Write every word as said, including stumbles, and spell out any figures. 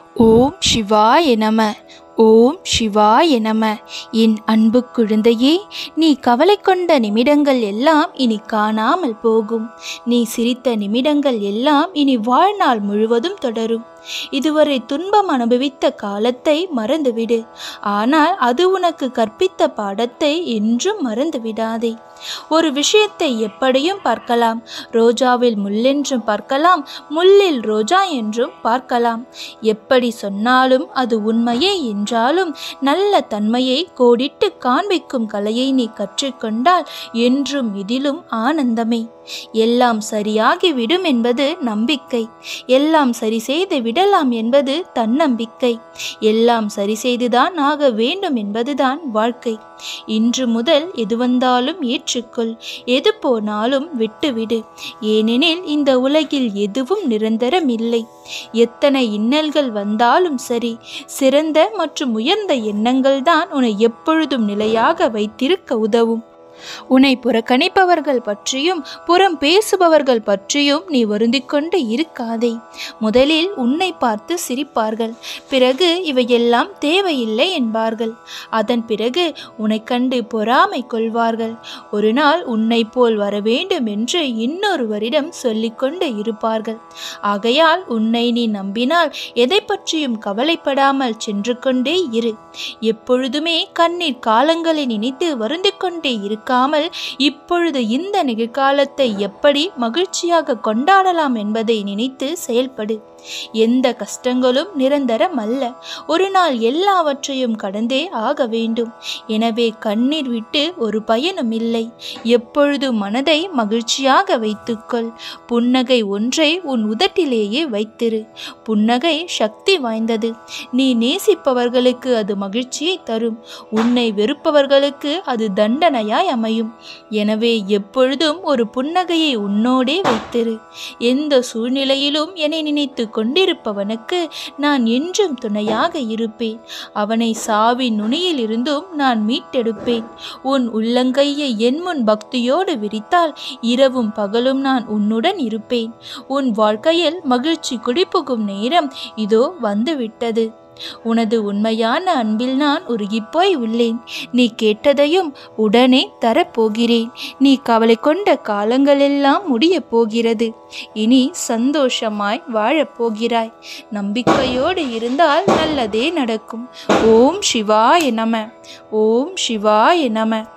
ஓம் சிவாய நம. ஓம் சிவாய நம. என் அன்பு குழந்தையே, நீ கவலை கொண்ட நிமிடங்கள் எல்லாம் இனி காணாமல் போகும். நீ சிரித்த நிமிடங்கள் எல்லாம் இனி வாழ்நாள் முழுவதும் தொடரும். இதுவரை துன்பம் அனுபவித்த காலத்தை மறந்துவிடு. ஆனால் அது உனக்கு கற்பித்த பாடத்தை என்றும் மறந்து விடாதே. ஒரு விஷயத்தை எப்படியும் பார்க்கலாம். ரோஜாவில் முள்ளென்றும் பார்க்கலாம், முள்ளில் ரோஜா என்றும் பார்க்கலாம். எப்படி சொன்னாலும் அது உண்மையே என்றாலும் நல்ல தன்மையை கோடிட்டு காண்பிக்கும் கலையை நீ கற்றுக்கொண்டால் என்றும் இதிலும் ஆனந்தமே. எல்லாம் சரியாகிவிடும் என்பது நம்பிக்கை. எல்லாம் சரி செய்து விடலாம் என்பது தன்னம்பிக்கை. எல்லாம் சரி செய்துதான் ஆக வேண்டும் என்பதுதான் வாழ்க்கை. இன்று முதல் எது வந்தாலும் ஏற்றுக்கொள், எது போனாலும் விட்டுவிடு. ஏனெனில் இந்த உலகில் எதுவும் நிரந்தரம் இல்லை. எத்தனை இன்னல்கள் வந்தாலும் சரி, சிறந்த மற்றும் உயர்ந்த எண்ணங்கள் தான் உன்னை எப்பொழுதும் நிலையாக வைத்திருக்க உதவும். உன்னை புறக்கணிப்பவர்கள் பற்றியும் புறம் பேசுபவர்கள் பற்றியும் நீ வருந்திக்கொண்டு இருக்காதே. முதலில் உன்னை பார்த்து சிரிப்பார்கள், பிறகு இவையெல்லாம் தேவையில்லை என்பார்கள். அதன் பிறகு உன்னை கண்டு பொறாமை கொள்வார்கள். ஒரு நாள் உன்னை போல் வர வேண்டும் என்று இன்னொருவரிடம் சொல்லிக்கொண்டு இருப்பார்கள். ஆகையால் உன்னை நீ நம்பினால் எதை பற்றியும் கவலைப்படாமல் சென்று கொண்டே இரு. எப்பொழுதுமே கண்ணீர் காலங்களை நினைத்து வருந்திக் கொண்டே இருக்க இப்பொழுது இந்த நிகழ்காலத்தை எப்படி மகிழ்ச்சியாக கொண்டாடலாம் என்பதை நினைத்து செயல்படு. எந்த கஷ்டங்களும் நிரந்தரம் அல்ல. ஒரு நாள் எல்லாவற்றையும் கடந்தே ஆக வேண்டும். எனவே கண்ணீர் விட்டு ஒரு பயனும் இல்லை. எப்பொழுது மனதை மகிழ்ச்சியாக வைத்துக்கொள். புன்னகை ஒன்றை உன் உதட்டிலேயே வைத்திரு. புன்னகை சக்தி வாய்ந்தது. நீ நேசிப்பவர்களுக்கு அது மகிழ்ச்சியை தரும். உன்னை வெறுப்பவர்களுக்கு அது தண்டனையாய் அமையும். எனவே எப்பொழுதும் ஒரு புன்னகையை உன்னோடே வைத்திரு. எந்த சூழ்நிலையிலும் என்னை நினைத்து கொண்டிருப்பவனுக்கு நான் என்றும் துணையாக இருப்பேன். அவனை சாவின் நுனியில் இருந்தும் நான் மீட்டெடுப்பேன். உன் உள்ளங்கையை என் முன் பக்தியோடு விரித்தால் இரவும் பகலும் நான் உன்னுடன் இருப்பேன். உன் வாழ்க்கையில் மகிழ்ச்சி குடிபுகும் நேரம் இதோ வந்துவிட்டது. உனது உண்மையான அன்பில் நான் உருகிப்போய் உள்ளேன். நீ கேட்டதையும் உடனே தரப்போகிறேன். நீ கவலை கொண்ட காலங்களெல்லாம் முடிய போகிறது. இனி சந்தோஷமாய் வாழப்போகிறாய். நம்பிக்கையோடு இருந்தால் நல்லதே நடக்கும். ஓம் சிவாய நம. ஓம் சிவாய நம.